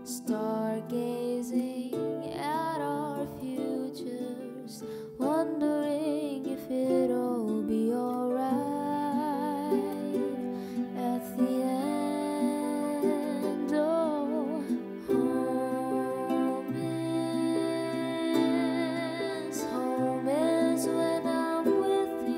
stargazing at our futures, wondering if it'll be alright at the end. Oh, home is when I'm with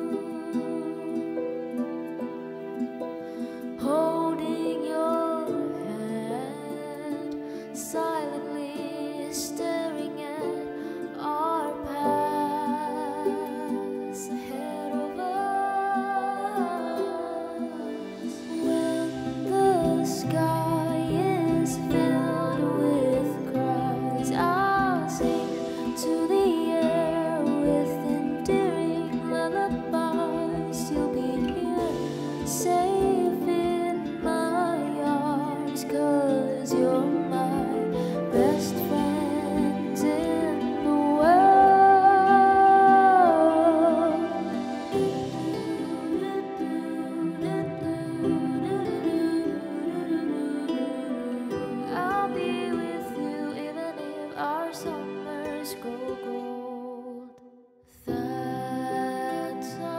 you, holding your hand, silently staring at our paths ahead of us. When the sky is filled with cries, I'll sing to the air with endearing lullabies. You'll be here, safe in my arms, 'cause you're my best friend in the world. I'll be with you even if our summers grow cold. That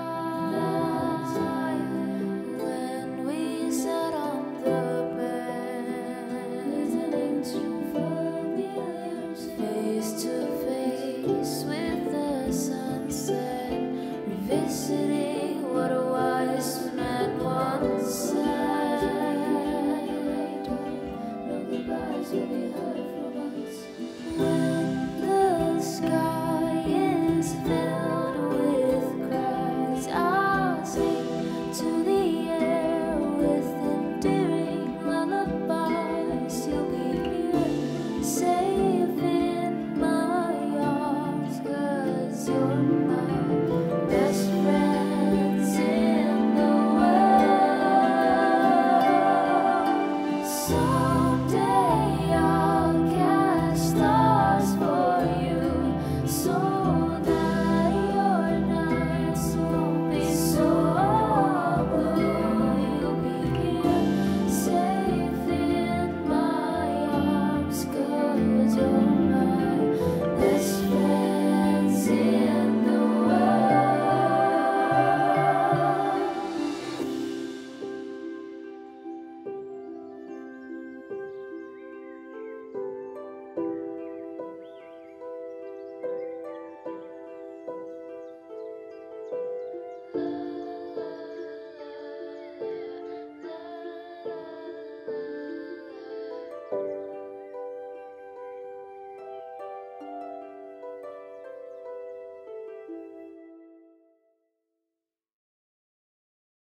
time when we sat on the bed, listening to familiars, face to face with the sunset, revisiting what a wise man once said. Lullabies will be heard